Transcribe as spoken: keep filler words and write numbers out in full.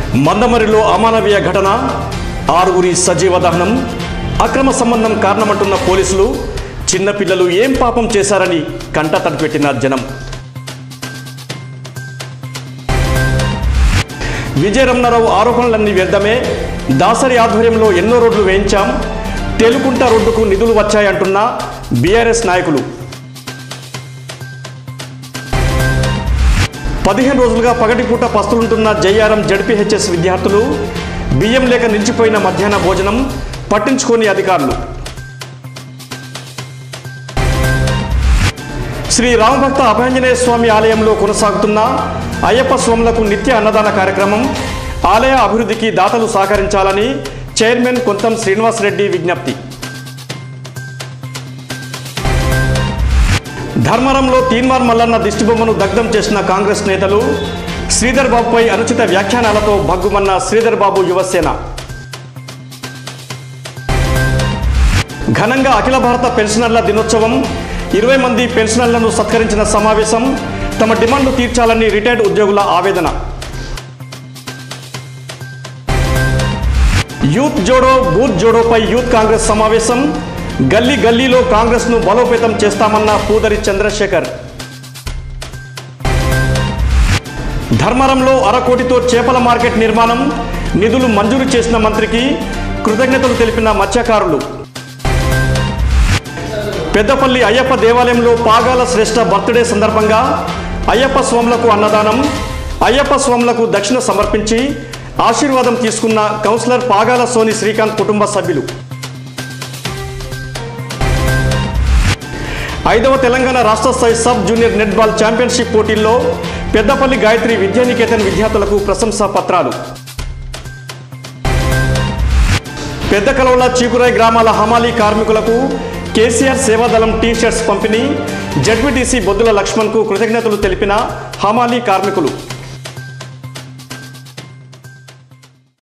మందమరిలో అమానవీయ ఘటన, ఆరుగురి సజీవ దహనం, అక్రమ సంబంధం కారణమంటున్న పోలీసులు, చిన్నపిల్లలు ఏం పాపం చేశారని కంట తడిపెట్టిన జనం. విజయరమణారావు ఆరోపణలన్నీ వ్యర్థమే, దాసరి ఆధ్వర్యంలో ఎన్నో రోడ్లు వేయించాం, తెలుకుంట రోడ్డుకు నిధులు వచ్చాయంటున్న బీఆర్ఎస్ నాయకులు. పదిహేను రోజులుగా పగటిపూట పస్తులుంటున్న జయ్యారం జడ్పీహెచ్ఎస్ విద్యార్థులు, బియ్యం లేక నిలిచిపోయిన మధ్యాహ్న భోజనం పట్టించుకోని అధికారులు. శ్రీ రామభక్త అభయాంజనేయ స్వామి ఆలయంలో కొనసాగుతున్న అయ్యప్ప స్వాములకు నిత్య అన్నదాన కార్యక్రమం, ఆలయ అభివృద్ధికి దాతలు సహకరించాలని చైర్మన్ కొంతం శ్రీనివాసరెడ్డి విజ్ఞప్తి. ధర్మవరంలో తీన్మార్ మల్లన్న దిష్టిబొమ్మను దగ్ధం చేసిన కాంగ్రెస్ నేతలు, శ్రీధర్ బాబుపై అనుచిత వ్యాఖ్యానాలతో భగ్గుమన్న శ్రీధర్ బాబు యువసేన. ఘనంగా అఖిల భారత పెన్షనర్ల దినోత్సవం, ఇరవై మంది పెన్షనర్లను సత్కరించిన సమావేశం, తమ డిమాండ్లు తీర్చాలని రిటైర్డ్ ఉద్యోగుల ఆవేదన. యూత్ జోడో బూత్ జోడోపై యూత్ కాంగ్రెస్ సమావేశం, గల్లీ గల్లీలో కాంగ్రెస్ను బలోపేతం చేస్తామన్న పూదరి చంద్రశేఖర్. ధర్మవరంలో అరకోటితో చేపల మార్కెట్ నిర్మాణం, నిధులు మంజూరు చేసిన మంత్రికి కృతజ్ఞతలు తెలిపిన మత్స్యకారులు. పెద్దపల్లి అయ్యప్ప దేవాలయంలో పాగాల శ్రేష్ఠ బర్త్డే సందర్భంగా అయ్యప్ప స్వాములకు అన్నదానం, అయ్యప్ప స్వాములకు దక్షిణ సమర్పించి ఆశీర్వాదం తీసుకున్న కౌన్సిలర్ పాగాల సోని శ్రీకాంత్ కుటుంబ సభ్యులు. ఐదవ తెలంగాణ రాష్ట్ర స్థాయి సబ్ జూనియర్ నెట్బాల్ ఛాంపియన్షిప్ పోటీల్లో పెద్దపల్లి గాయత్రి విద్యానికేతన్ విద్యార్థులకు ప్రశంసా పత్రాలు. పెద్ద కలవల చీకురాయ్ గ్రామాల హమాలీ కార్మికులకు కేసీఆర్ సేవాదళం టీ షర్ట్స్ పంపిణీ, జడ్పీటీసీ బొద్దుల లక్ష్మణ్కు కృతజ్ఞతలు తెలిపిన హమాలీ కార్మికులు.